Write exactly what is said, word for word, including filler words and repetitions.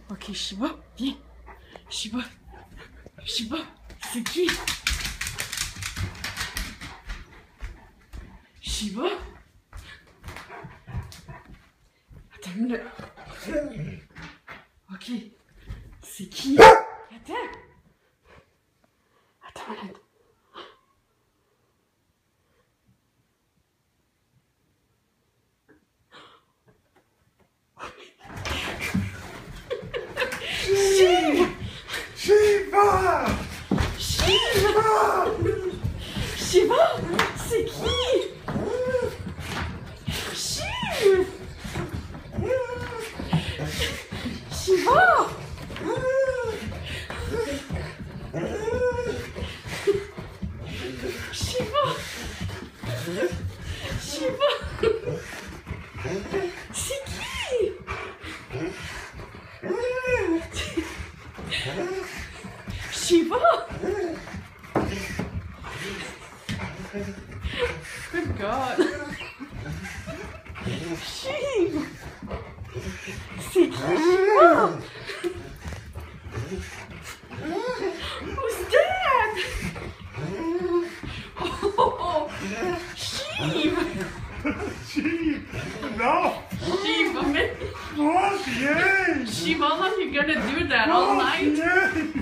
Ok, Shiva, viens. Shiva. Shiva, c'est qui? Shiva? Attends une minute. Ok, c'est qui? Attends. Attends une minute. Shiva! Shiva! Shiva! C'est qui? Shiva! Shiva! Shiva! Shiva! C'est qui? Shiva! Good God! Shiva! C'est qui Shiva? Who's that? Oh, Shiva! Shiva! No! Shiva, man! Oh, yeah! Shiva, how long you gonna do that all night? Yeah!